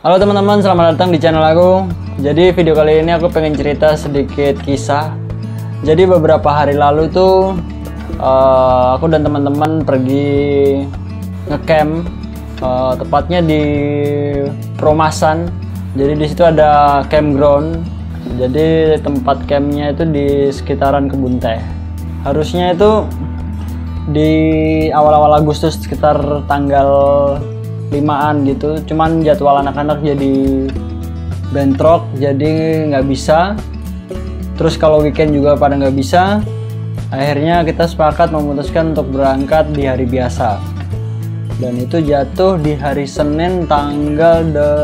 Halo teman-teman, selamat datang di channel aku. Jadi video kali ini aku pengen cerita sedikit kisah. Jadi beberapa hari lalu tuh aku dan teman-teman pergi ngecamp, tepatnya di Perumasan. Jadi di situ ada campground. Jadi tempat campnya itu di sekitaran kebun teh. Harusnya itu di awal-awal Agustus sekitar tanggal 5-an gitu, cuman jadwal anak-anak jadi bentrok, jadi nggak bisa. Terus kalau weekend juga pada nggak bisa. Akhirnya kita sepakat memutuskan untuk berangkat di hari biasa, dan itu jatuh di hari Senin tanggal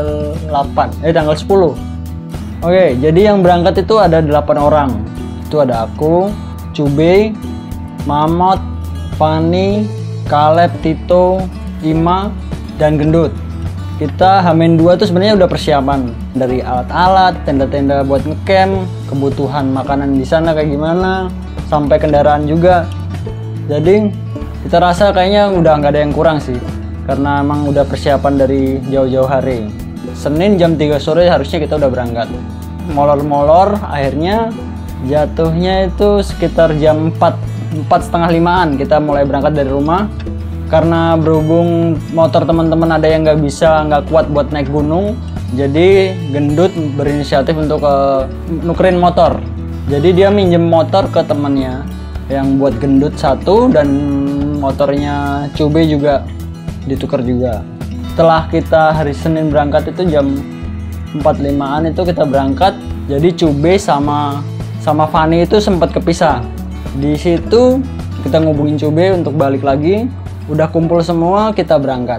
10. Oke, jadi yang berangkat itu ada 8 orang. Itu ada aku, Cube, Mamot, Fani, Caleb, Tito, Ima, dan Gendut. Kita H-2 tuh sebenarnya udah persiapan dari alat-alat, tenda-tenda buat ngecamp, kebutuhan makanan di sana kayak gimana, sampai kendaraan juga. Jadi kita rasa kayaknya udah nggak ada yang kurang sih, karena emang udah persiapan dari jauh-jauh hari. Senin jam 3 sore harusnya kita udah berangkat. Molor-molor, akhirnya jatuhnya itu sekitar jam 4:30-an kita mulai berangkat dari rumah. Karena berhubung motor teman-teman ada yang nggak kuat buat naik gunung, jadi Gendut berinisiatif untuk nukerin motor. Jadi dia minjem motor ke temannya yang buat Gendut satu, dan motornya Cube juga ditukar juga. Setelah kita hari Senin berangkat itu jam 4:05-an itu kita berangkat. Jadi Cube sama Fani itu sempat kepisah. Di situ kita ngubungin Cube untuk balik lagi. Udah kumpul semua, kita berangkat.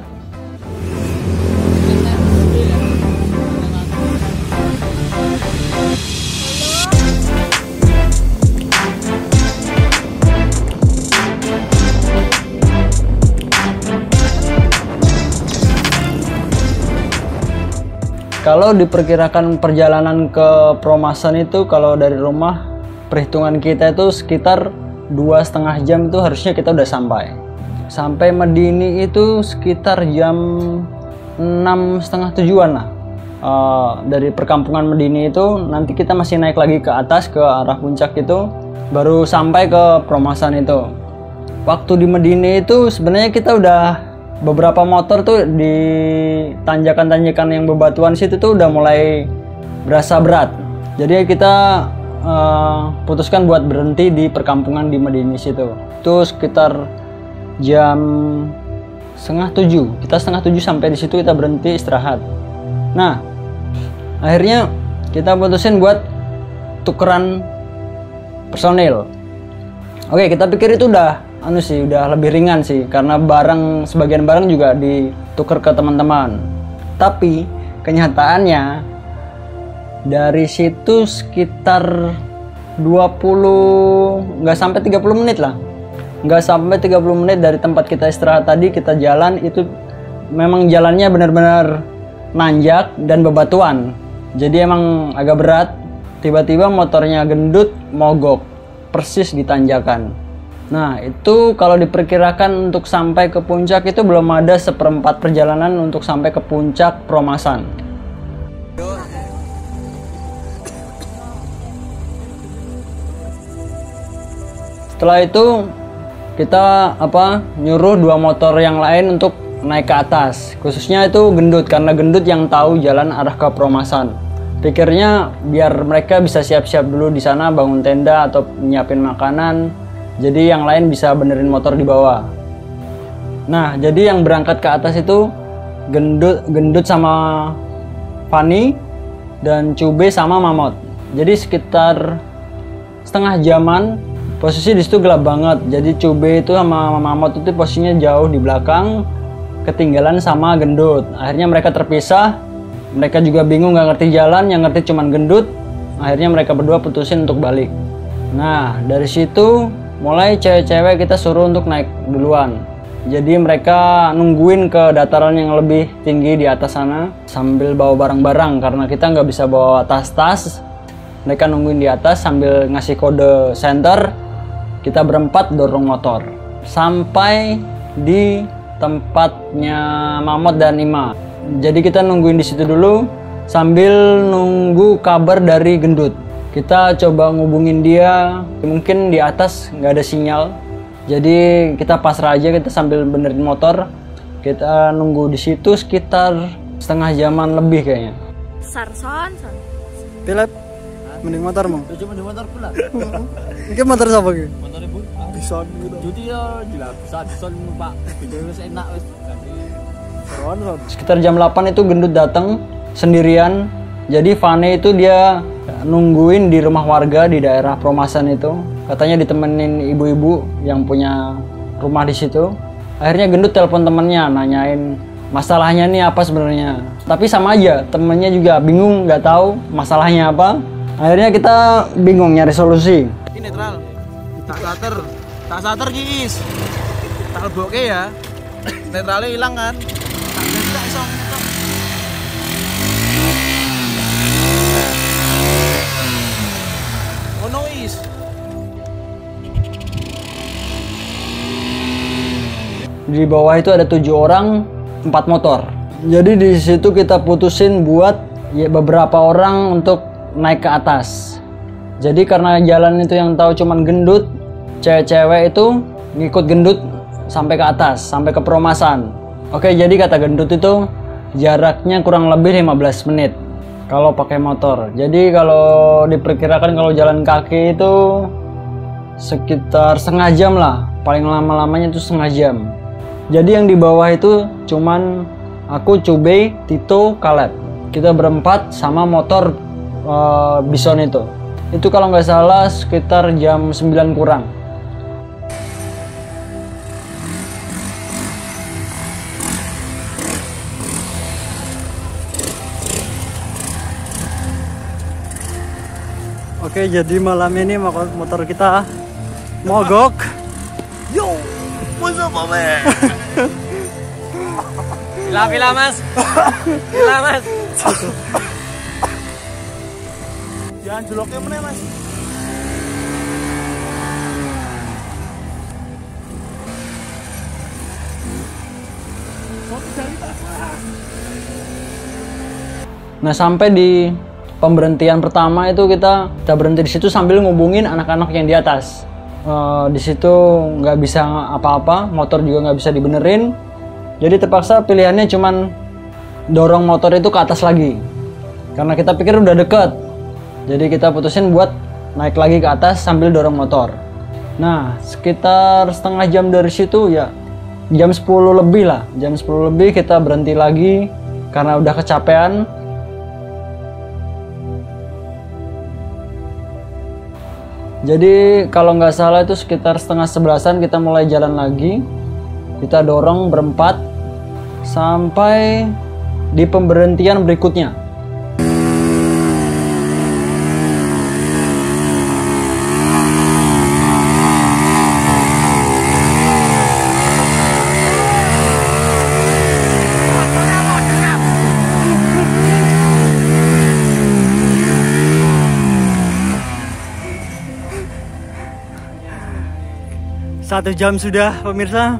Kalau diperkirakan perjalanan ke Perumasan itu, kalau dari rumah perhitungan kita itu sekitar 2,5 jam itu harusnya kita udah sampai Medini itu sekitar jam 6:30, 7-an lah. Dari perkampungan Medini itu nanti kita masih naik lagi ke atas ke arah puncak itu, baru sampai ke Perumasan itu. Waktu di Medini itu sebenarnya kita udah beberapa motor tuh di tanjakan-tanjakan yang bebatuan situ tuh udah mulai berasa berat. Jadi kita putuskan buat berhenti di perkampungan di Medini situ. Itu sekitar jam 6:30. Kita 6:30 sampai di situ, kita berhenti istirahat. Nah, akhirnya kita putusin buat tukeran personil. Oke, kita pikir itu udah udah lebih ringan sih, karena sebagian barang juga ditukar ke teman-teman. Tapi kenyataannya dari situ sekitar nggak sampai 30 menit lah. Nggak sampai 30 menit dari tempat kita istirahat tadi, kita jalan itu memang jalannya benar-benar nanjak dan bebatuan. Jadi emang agak berat. Tiba-tiba motornya Gendut mogok persis di tanjakan. Nah, itu kalau diperkirakan untuk sampai ke puncak itu belum ada 1/4 perjalanan untuk sampai ke puncak Perumasan. Setelah itu kita nyuruh 2 motor yang lain untuk naik ke atas, khususnya itu Gendut, karena Gendut yang tahu jalan arah ke Perumasan. Pikirnya biar mereka bisa siap-siap dulu di sana, bangun tenda atau nyiapin makanan, jadi yang lain bisa benerin motor di bawah. Nah, jadi yang berangkat ke atas itu Gendut sama Fani, dan Cube sama Mamot. Jadi sekitar setengah jaman. Posisi di situ gelap banget, jadi Cube itu sama Mamot itu posisinya jauh di belakang, ketinggalan sama Gendut. Akhirnya mereka terpisah, mereka juga bingung, nggak ngerti jalan, yang ngerti cuman Gendut. Akhirnya mereka berdua putusin untuk balik. Nah, dari situ mulai cewek-cewek kita suruh untuk naik duluan. Jadi mereka nungguin ke dataran yang lebih tinggi di atas sana sambil bawa barang-barang, karena kita nggak bisa bawa tas-tas. Mereka nungguin di atas sambil ngasih kode center. Kita berempat dorong motor sampai di tempatnya Mamot dan Ima. Jadi kita nungguin di situ dulu sambil nunggu kabar dari gendut. Kita coba ngubungin dia, mungkin di atas nggak ada sinyal. Jadi kita pasrah aja, kita sambil benerin motor. Kita nunggu di situ sekitar setengah jaman lebih kayaknya. Sarson. Pilep, mending motormu. Tujuh mending motor pula. Ini motor siapa ki? Motor ibu. Bison gitu. Jadi ya jelas bisa numpak. Video wis enak wis. Ron. Sekitar jam 8 itu gendut datang sendirian. Jadi Vane itu dia nungguin di rumah warga di daerah Promasan itu. Katanya ditemenin ibu-ibu yang punya rumah di situ. Akhirnya gendut telepon temennya nanyain masalahnya nih apa sebenarnya. Tapi sama aja, temennya juga bingung nggak tahu masalahnya apa. Akhirnya kita bingung nyari solusi. Ini netral. Tak starter guys. Tak lebokke ya. Netralnya hilang kan. Tak iso. Oh noise. Di bawah itu ada 7 orang, 4 motor. Jadi di situ kita putusin buat ya beberapa orang untuk naik ke atas. Jadi karena jalan itu yang tahu cuman gendut, cewek-cewek itu ngikut gendut sampai ke atas, sampai ke Promasan. Oke, jadi kata gendut itu jaraknya kurang lebih 15 menit kalau pakai motor. Jadi kalau diperkirakan kalau jalan kaki itu sekitar setengah jam lah, paling lama-lamanya itu setengah jam. Jadi yang di bawah itu cuman aku, Cube, Tito, Caleb. Kita berempat sama motor Bison itu. Itu kalau nggak salah sekitar jam 9 kurang. Oke, jadi malam ini motor kita mogok. Yo, what's up, man? Pila mas. Pila mas. Jangan jeloknya meneh, Mas. Nah, sampai di pemberhentian pertama itu kita berhenti di situ sambil ngubungin anak-anak yang di atas. Di situ nggak bisa apa-apa, motor juga nggak bisa dibenerin. Jadi terpaksa pilihannya cuman dorong motor itu ke atas lagi. Karena kita pikir udah deket. Jadi kita putusin buat naik lagi ke atas sambil dorong motor. Nah, sekitar setengah jam dari situ ya jam 10 lebih lah. Jam 10 lebih kita berhenti lagi karena udah kecapean. Jadi kalau nggak salah itu sekitar setengah 11-an kita mulai jalan lagi. Kita dorong berempat sampai di pemberhentian berikutnya. Satu jam sudah, pemirsa.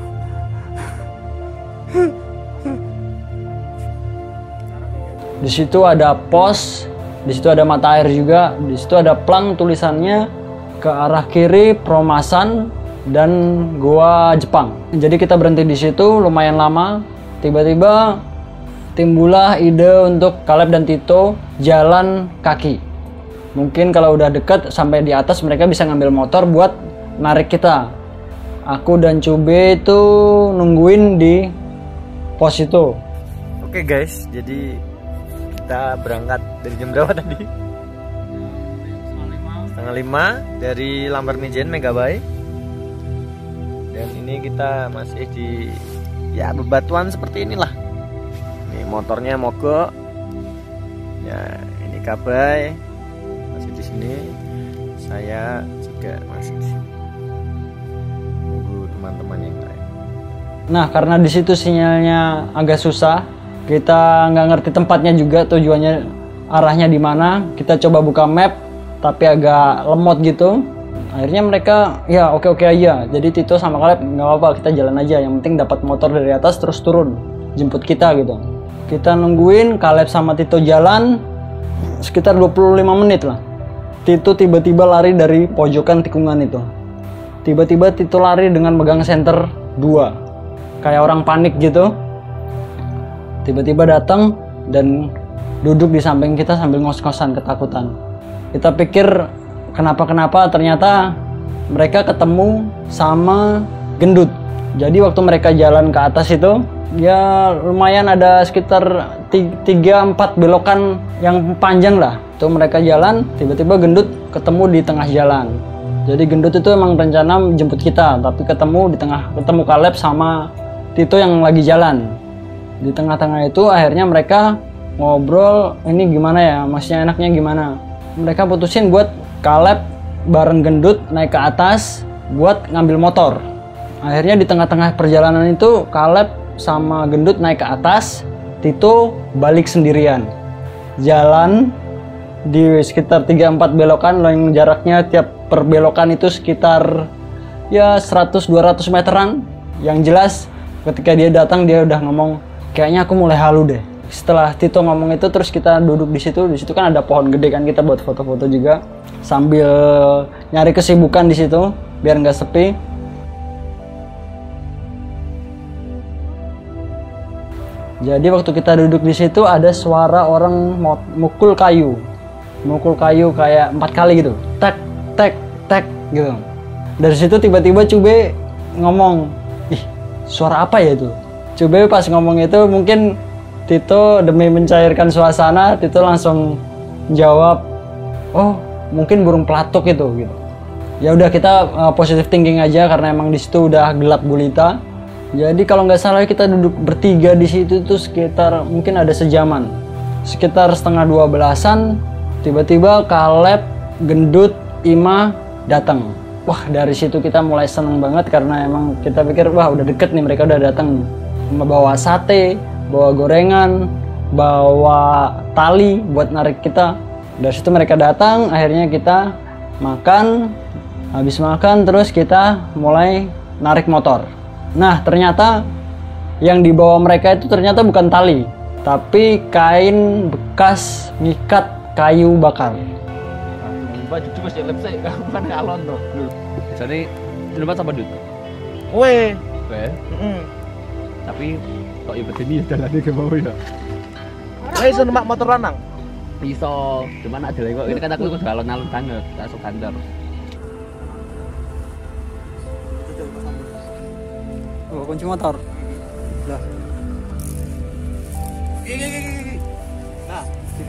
Di situ ada pos, di situ ada mata air juga, di situ ada plang tulisannya ke arah kiri Promasan dan Goa Jepang. Jadi kita berhenti di situ lumayan lama. Tiba-tiba timbullah ide untuk Caleb dan Tito jalan kaki. Mungkin kalau udah deket sampai di atas mereka bisa ngambil motor buat narik kita. Aku dan Cube itu nungguin di pos itu. Oke guys, jadi kita berangkat dari jam berapa tadi? Setengah 5 dari Lambernijen Megabay. Dan ini kita masih di ya bebatuan seperti inilah. Ini motornya mogok. Ya, ini Kabay masih di sini. Saya juga masih di sini. Tunggu teman-teman yang lain. Nah, karena di situ sinyalnya agak susah, kita nggak ngerti tempatnya juga, tujuannya arahnya di mana. Kita coba buka map, tapi agak lemot gitu. Akhirnya mereka ya oke aja. Jadi Tito sama Caleb nggak apa-apa, kita jalan aja. Yang penting dapat motor dari atas terus turun, jemput kita gitu. Kita nungguin Kaleb sama Tito jalan sekitar 25 menit lah. Tito tiba-tiba lari dari pojokan tikungan itu. Tiba-tiba Tito lari dengan megang senter 2. Kayak orang panik gitu. Tiba-tiba datang dan duduk di samping kita sambil ngos-ngosan ketakutan. Kita pikir kenapa-kenapa, ternyata mereka ketemu sama gendut. Jadi waktu mereka jalan ke atas itu, ya lumayan ada sekitar 3-4 belokan yang panjang lah. Itu mereka jalan, tiba-tiba gendut ketemu di tengah jalan. Jadi gendut itu emang rencana jemput kita, tapi ketemu Kaleb sama Tito yang lagi jalan. Di tengah-tengah itu akhirnya mereka ngobrol, ini gimana ya, masnya enaknya gimana. Mereka putusin buat Kaleb bareng gendut naik ke atas buat ngambil motor. Akhirnya di tengah-tengah perjalanan itu Kaleb sama gendut naik ke atas, Tito balik sendirian. Jalan di sekitar 3-4 belokan yang jaraknya tiap perbelokan itu sekitar ya 100-200 meteran. Yang jelas ketika dia datang dia udah ngomong, kayaknya aku mulai halu deh. Setelah Tito ngomong itu terus kita duduk di situ kan ada pohon gede kan, kita buat foto-foto juga sambil nyari kesibukan di situ biar nggak sepi. Jadi waktu kita duduk di situ ada suara orang mukul kayu kayak 4 kali gitu, tek tek tek gitu. Dari situ tiba-tiba Cube ngomong, ih suara apa ya itu? Cube pas ngomong itu mungkin Tito demi mencairkan suasana, Tito langsung jawab, oh mungkin burung pelatuk itu gitu. Ya udah kita positive thinking aja karena emang di situ udah gelap gulita. Jadi kalau nggak salah kita duduk bertiga di situ tuh sekitar mungkin ada sejaman, sekitar setengah 12-an. Tiba-tiba Kaleb, gendut, Ima datang. Wah dari situ kita mulai seneng banget karena emang kita pikir wah udah deket nih, mereka udah datang. Bawa sate, bawa gorengan, bawa tali buat narik kita. Dari situ mereka datang, akhirnya kita makan. Habis makan terus kita mulai narik motor. Nah ternyata yang dibawa mereka itu ternyata bukan tali, tapi kain bekas ngikat kayu bakar. Mbak jujur masih lepsek, kan alon tuh. Jadi tempat sama dud. Weh. Tapi kok ibu ini jalannya ke bawah ya. Iso numpak motor lanang. Iso, cuman ada lagi kok ini kan aku kudu alon-alon banget, tak sok bandar. Oh, kunci motor. Lah. Nah,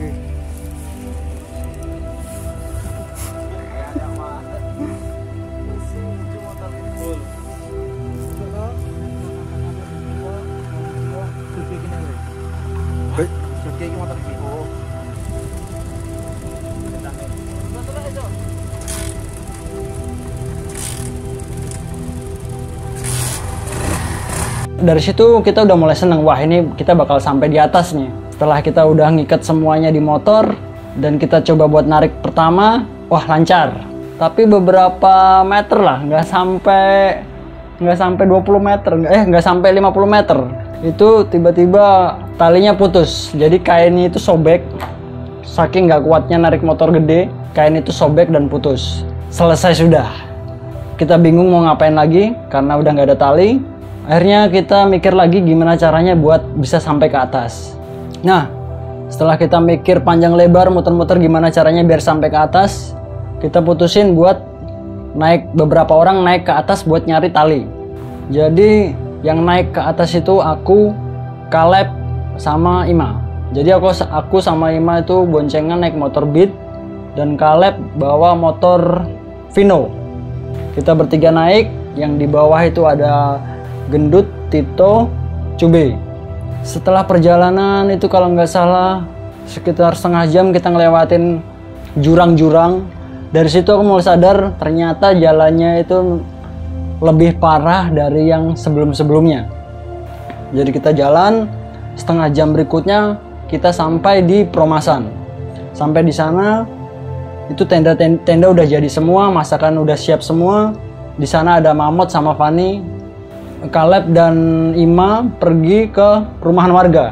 dari situ kita udah mulai seneng, wah ini kita bakal sampai di atas nih. Setelah kita udah ngikat semuanya di motor dan kita coba buat narik pertama, wah lancar. Tapi beberapa meter lah, nggak sampai 20 meter, nggak sampai 50 meter. Itu tiba-tiba talinya putus, jadi kainnya itu sobek. Saking nggak kuatnya narik motor gede, kain itu sobek dan putus. Selesai sudah. Kita bingung mau ngapain lagi karena udah nggak ada tali. Akhirnya kita mikir lagi gimana caranya buat bisa sampai ke atas. Nah, setelah kita mikir panjang lebar, muter-muter gimana caranya biar sampai ke atas, kita putusin buat beberapa orang naik ke atas buat nyari tali. Jadi yang naik ke atas itu aku, Kaleb, sama Ima. Jadi aku sama Ima itu boncengan naik motor Beat dan Kaleb bawa motor Vino. Kita bertiga naik, yang di bawah itu ada Gendut, Tito, Cube. Setelah perjalanan itu kalau nggak salah sekitar setengah jam kita ngelewatin jurang-jurang. Dari situ aku mulai sadar ternyata jalannya itu lebih parah dari yang sebelum-sebelumnya. Jadi kita jalan, setengah jam berikutnya kita sampai di Promasan. Sampai di sana itu tenda udah jadi semua, masakan udah siap semua. Di sana ada Mamot sama Fani. Kaleb dan Ima pergi ke perumahan warga.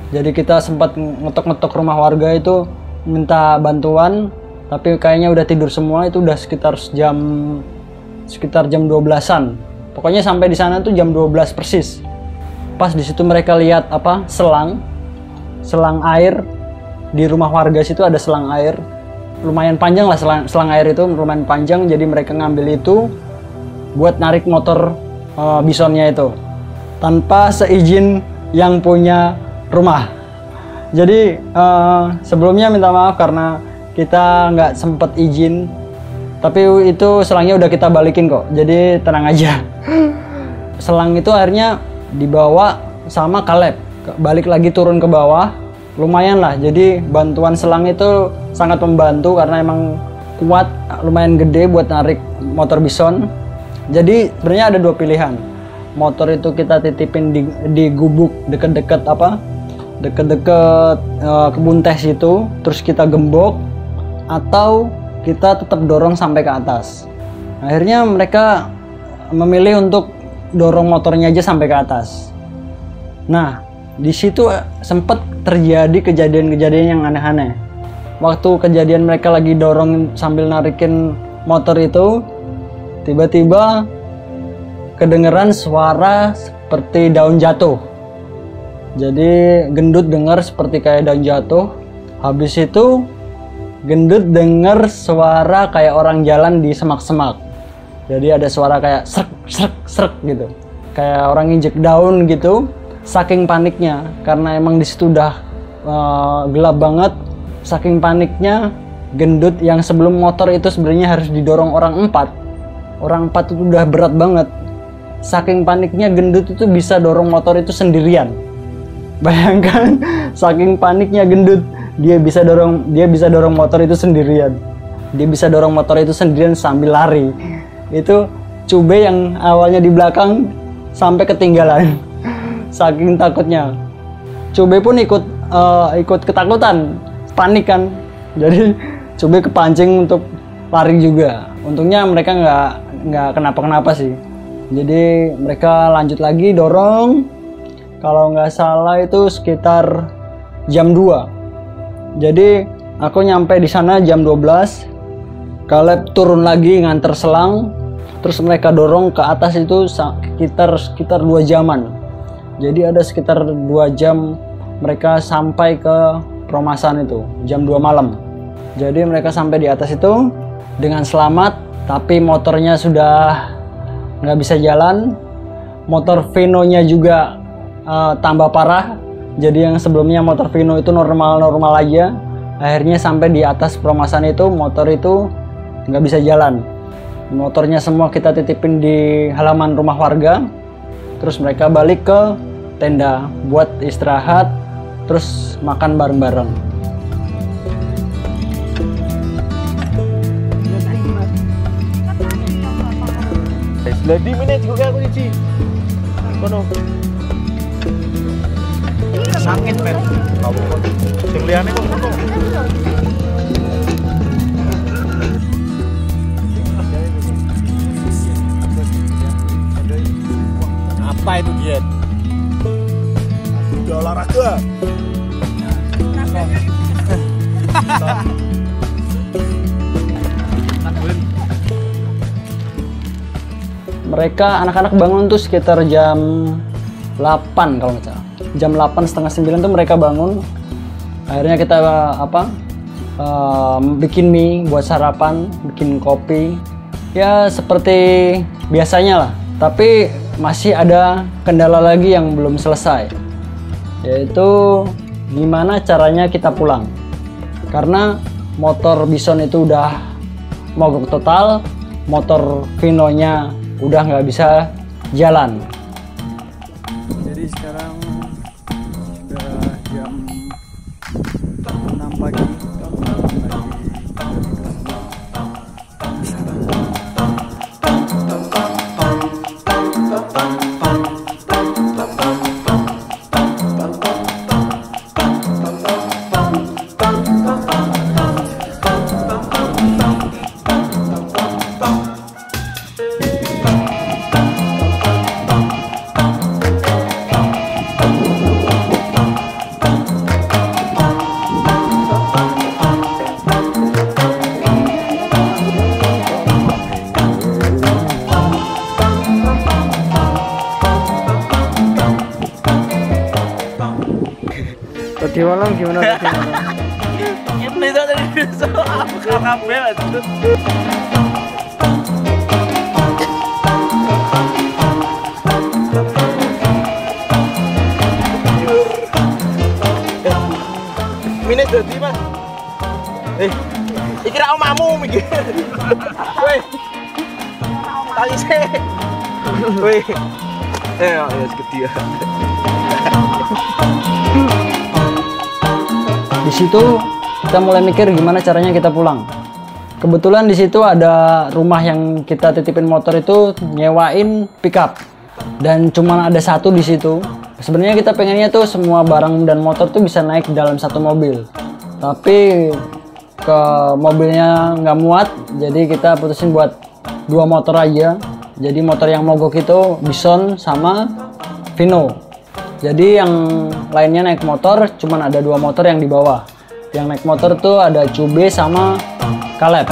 Jadi kita sempat ngetok-ngetok rumah warga itu minta bantuan, tapi kayaknya udah tidur semua. Itu udah sekitar jam 12-an. Pokoknya sampai di sana tuh jam 12 persis. Pas di situ mereka lihat selang air di rumah warga situ, ada selang air. Lumayan panjang lah selang air itu, lumayan panjang. Jadi mereka ngambil itu buat narik motor bisonnya itu tanpa seizin yang punya rumah. Jadi sebelumnya minta maaf karena kita nggak sempet izin, tapi itu selangnya udah kita balikin kok, jadi tenang aja. Selang itu akhirnya dibawa sama Kaleb, balik lagi turun ke bawah. Lumayan lah, jadi bantuan selang itu sangat membantu karena emang kuat, lumayan gede buat narik motor bison. Jadi sebenarnya ada dua pilihan. Motor itu kita titipin di gubuk deket-deket kebun teh itu, terus kita gembok, atau kita tetap dorong sampai ke atas. Akhirnya mereka memilih untuk dorong motornya aja sampai ke atas. Nah, di situ sempat terjadi kejadian-kejadian yang aneh-aneh. Waktu kejadian mereka lagi dorong sambil narikin motor itu, tiba-tiba kedengeran suara seperti daun jatuh. Jadi gendut dengar seperti kayak daun jatuh. Habis itu gendut dengar suara kayak orang jalan di semak-semak. Jadi ada suara kayak srek srek srek gitu, kayak orang injek daun gitu. Saking paniknya, karena emang di situ udah gelap banget. Saking paniknya, gendut yang sebelum motor itu sebenarnya harus didorong orang 4. Orang 4 itu udah berat banget. Saking paniknya, gendut itu bisa dorong motor itu sendirian. Bayangkan, saking paniknya gendut, dia bisa dorong motor itu sendirian. Dia bisa dorong motor itu sendirian sambil lari. Itu Cube yang awalnya di belakang sampai ketinggalan. Saking takutnya, Cube pun ikut ketakutan, panik kan. Jadi Cube kepancing untuk lari juga. Untungnya mereka nggak kenapa-kenapa sih. Jadi mereka lanjut lagi dorong. Kalau nggak salah itu sekitar jam 2. Jadi aku nyampe di sana jam 12. Kaleb turun lagi nganter selang. Terus mereka dorong ke atas itu sekitar 2 jaman. Jadi ada sekitar 2 jam mereka sampai ke perumahan itu, jam 2 malam. Jadi mereka sampai di atas itu dengan selamat, tapi motornya sudah nggak bisa jalan. Motor Vino-nya juga tambah parah. Jadi yang sebelumnya motor Vino itu normal-normal aja. Akhirnya sampai di atas perumahan itu, motor itu nggak bisa jalan. Motornya semua kita titipin di halaman rumah warga. Terus mereka balik ke tenda buat istirahat, terus makan bareng-bareng. Lagi mana juga aku cici. Kono. Sakit men. Kamu sing liyane kok ngono. Apa itu diet? Udah olahraga. Mereka anak-anak bangun tuh sekitar jam 8 kalau nggak salah. Jam 8 setengah 9 tuh mereka bangun. Akhirnya kita bikin mie buat sarapan, bikin kopi. Ya seperti biasanya lah. Tapi masih ada kendala lagi yang belum selesai. Yaitu gimana caranya kita pulang. Karena motor Bison itu udah mogok total. Motor Vino-nya udah nggak bisa jalan. Jadi sekarang udah jam 6 pagi. gimana? Ini tuh tadi bisa kabel itu. Mine dadi, Mas. Iki ra omamu mikir. Woi. Tali sih. Woi. Ya segede ya. Di situ kita mulai mikir gimana caranya kita pulang. Kebetulan di situ ada rumah yang kita titipin motor itu nyewain pickup dan cuma ada satu di situ. Sebenarnya kita pengennya tuh semua barang dan motor tuh bisa naik dalam satu mobil, tapi ke mobilnya nggak muat, jadi kita putusin buat 2 motor aja. Jadi motor yang mogok itu Bison sama Vino. Jadi yang lainnya naik motor, cuman ada 2 motor yang di bawah. Yang naik motor tuh ada Cube sama Caleb.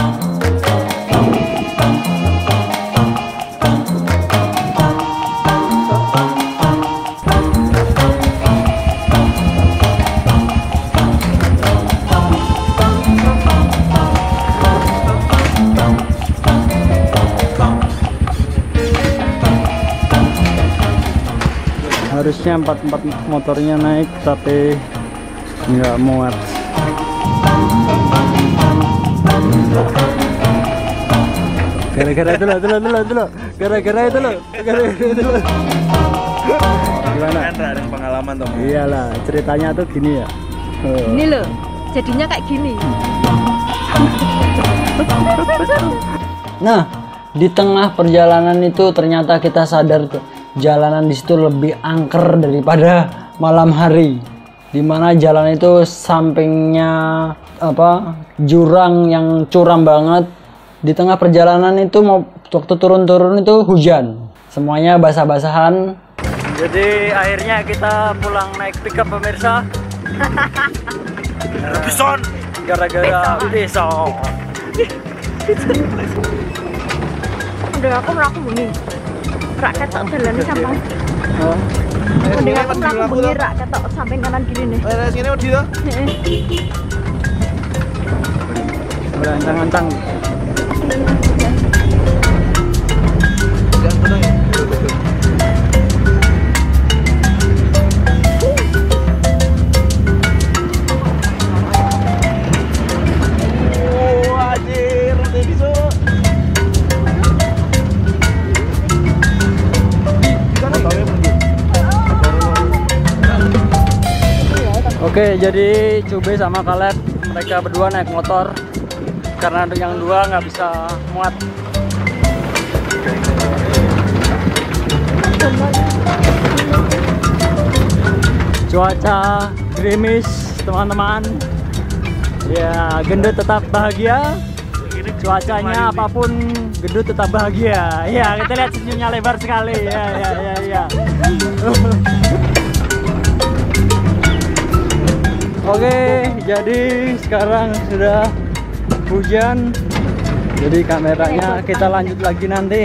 Harusnya 4 motornya naik tapi nggak muat. Gara-gara itu loh. Gara-gara itu loh. Gimana? Kan ada pengalaman toh. Iyalah, ceritanya tuh gini ya. Ini loh, jadinya kayak gini. Nah, di tengah perjalanan itu ternyata kita sadar tuh jalanan di situ lebih angker daripada malam hari. Dimana jalan itu sampingnya jurang yang curam banget. Di tengah perjalanan itu waktu turun-turun itu hujan. Semuanya basah-basahan. Jadi akhirnya kita pulang naik pickup pemirsa. Bison. Gara-gara Bison. Udah aku melaku bunyi. Rak ketok dalane samping. Oh. Mending aku melaku bunyi rak ketok samping kanan kiri nih. Sini wedi to. Berancang-ancang. Oke, jadi Cube sama Caleb mereka berdua naik motor karena yang 2 nggak bisa muat. Cuaca gerimis, teman-teman. Ya, gendut tetap bahagia. Cuacanya apapun, gendut tetap bahagia. Ya, kita lihat senyumnya lebar sekali. Ya. Oke, jadi sekarang sudah hujan. Jadi kameranya kita lanjut lagi nanti.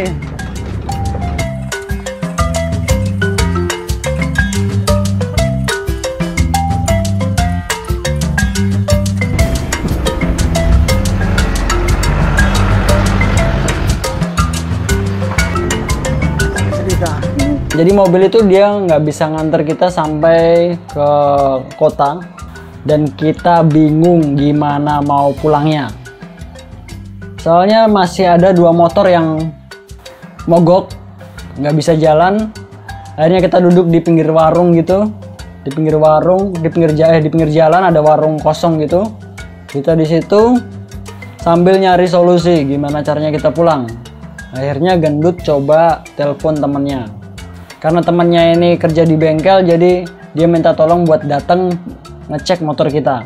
Jadi mobil itu dia nggak bisa nganter kita sampai ke kota. Dan kita bingung gimana mau pulangnya. Soalnya masih ada 2 motor yang mogok, nggak bisa jalan. Akhirnya kita duduk di pinggir warung gitu, di pinggir jalan ada warung kosong gitu. Kita di situ sambil nyari solusi gimana caranya kita pulang. Akhirnya gendut coba telepon temennya. Karena temennya ini kerja di bengkel, jadi dia minta tolong buat datang ngecek motor kita.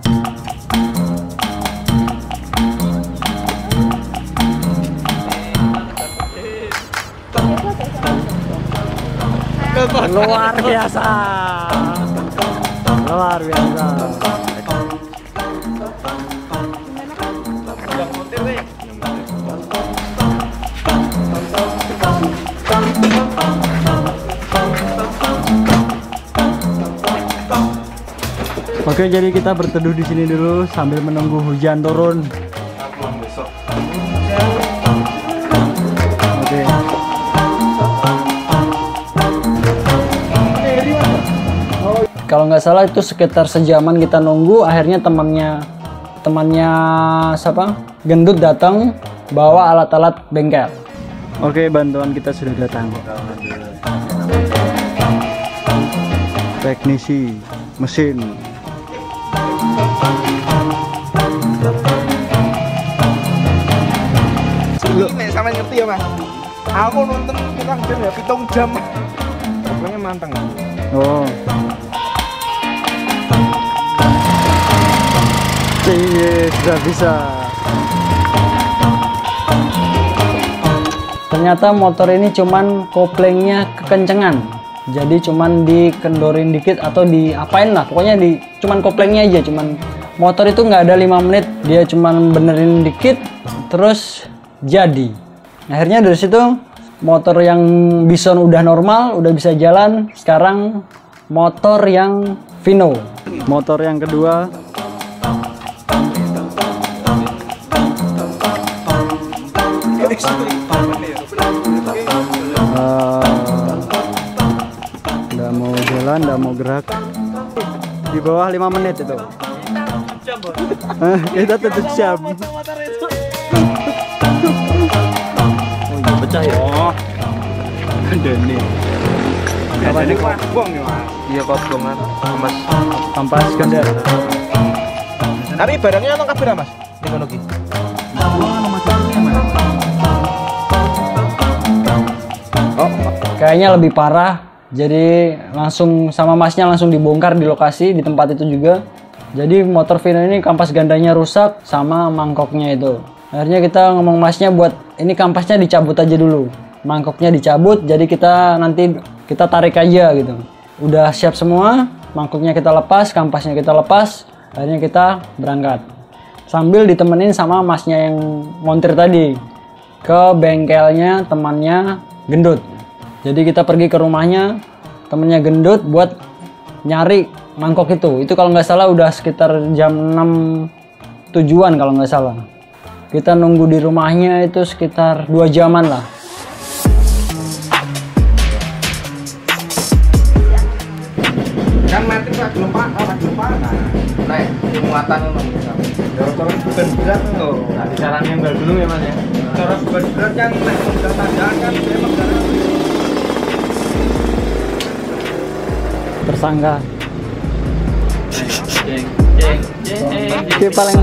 Luar biasa. Oke, jadi kita berteduh di sini dulu sambil menunggu hujan turun. Oke. Kalau nggak salah itu sekitar sejaman kita nunggu, akhirnya temannya siapa? Gendut datang bawa alat-alat bengkel. Oke, bantuan kita sudah datang. Teknisi mesin. Ini sampe ngerti ya mas. Aku nonton pirang jam ya, 7 jam. Pokoknya manteng. Oh. Iya, sudah bisa. Ternyata motor ini cuman koplingnya kekencengan. Jadi cuman dikendorin dikit atau diapain lah. Pokoknya cuman koplingnya aja, cuman motor itu nggak ada 5 menit, dia cuman benerin dikit terus jadi. Akhirnya dari situ motor yang Bison udah normal, udah bisa jalan. Sekarang motor yang Vino. Motor yang kedua. Udah mau jalan, udah mau gerak. Di bawah 5 menit itu. Kita tutup jam. Pecah ya. Deni. Apa ini buang nih mas? Iya kobongan, mas. Kampas ganda. Tapi barangnya lengkap berapa mas? Teknologi. Kayaknya lebih parah. Jadi langsung sama masnya langsung dibongkar di lokasi di tempat itu juga. Jadi motor Vino ini kampas gandanya rusak sama mangkoknya itu. Akhirnya kita ngomong masnya buat ini kampasnya dicabut aja dulu. Mangkoknya dicabut, jadi nanti kita tarik aja gitu. Udah siap semua, mangkoknya kita lepas, kampasnya kita lepas, akhirnya kita berangkat. Sambil ditemenin sama masnya yang montir tadi ke bengkelnya temannya Gendut. Jadi kita pergi ke rumahnya temennya Gendut buat nyari mangkok itu. Itu kalau nggak salah udah sekitar jam 6 tujuan kalau nggak salah. Kita nunggu di rumahnya itu sekitar 2 jaman lah. Kan mati nggak gelompak, nah, di muatan loh. Cara beban berat loh. Nah, di caranya yang dulu ya mas ya. Cara beban berat kan, udah tanjakan kan, dia mendarat. Tersangka. Jeng. Dia paling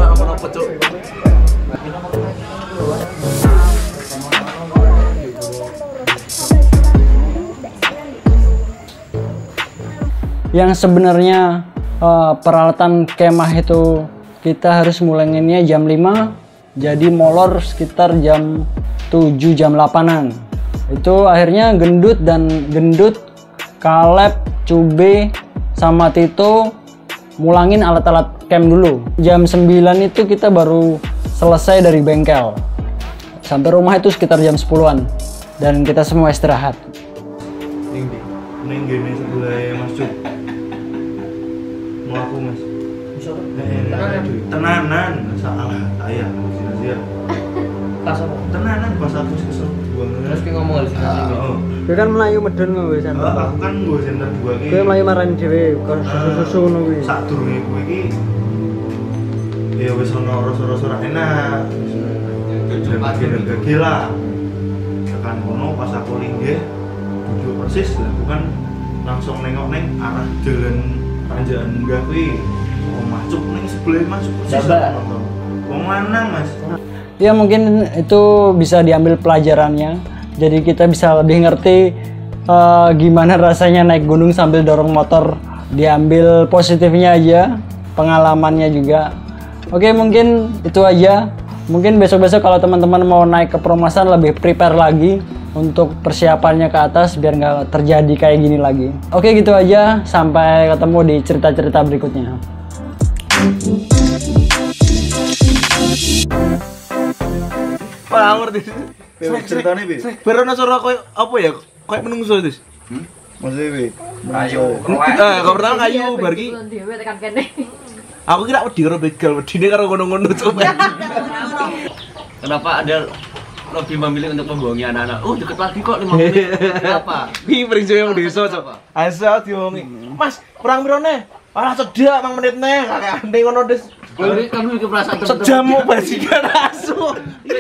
yang sebenarnya peralatan kemah itu kita harus mulanginnya jam 5, jadi molor sekitar jam 7, jam 8-an. Itu akhirnya Gendut, Kaleb, Cube, sama Tito mulangin alat-alat cam dulu. Jam 9 itu kita baru selesai dari bengkel. Sampai rumah itu sekitar jam 10-an. Dan kita semua istirahat. Ini gini sebelah Mas Cuk. Mau aku mas? Tenanan, salah saya sia-sia. Tenanan pas aku sesuk buang. Terus ki ngomong di sini. Dia kan melayu medun ngono wis. Aku kan nggo senter dua ki. Dia melayu marani dhewe karo susu ngono kuwi. Sadurunge kuwi iki ya wis ana rasa-rasa enak. Gila lah. Tekan kono pas aku linggih duduk persis aku kan langsung nengok neng arah jalan tanjakan munggah kuwi. Oh masuk neng sebelah masuk persis. Wong lanang mas. Ya mungkin itu bisa diambil pelajarannya. Jadi kita bisa lebih ngerti gimana rasanya naik gunung sambil dorong motor. Diambil positifnya aja, pengalamannya juga. Oke, mungkin itu aja. Mungkin besok-besok kalau teman-teman mau naik ke Perumasan lebih prepare lagi untuk persiapannya ke atas biar nggak terjadi kayak gini lagi. Oke, gitu aja. Sampai ketemu di cerita-cerita berikutnya. Wah, ngerti. Ceritane piye? Baru ana suara koyo apa ya? Koyo menungso, Dis. Maksudnya piye? Kayu, Kok pertama kayu bar ki. Dhewe tekan kene. Aku kira wedi karo begal, wedine karo ngono-ngono coba. Kenapa ada lebih memilih untuk membohongi anak-anak? Oh, deket lagi kok 5 menit. Kenapa? Ki pringse yang desa coba. Asa diomongi. Mas, kurang mirone. Alah cedak 5 menit neh, kakek ande ngono des. Kamu mikir perasaan teman-teman. Sejamu bajingan asu.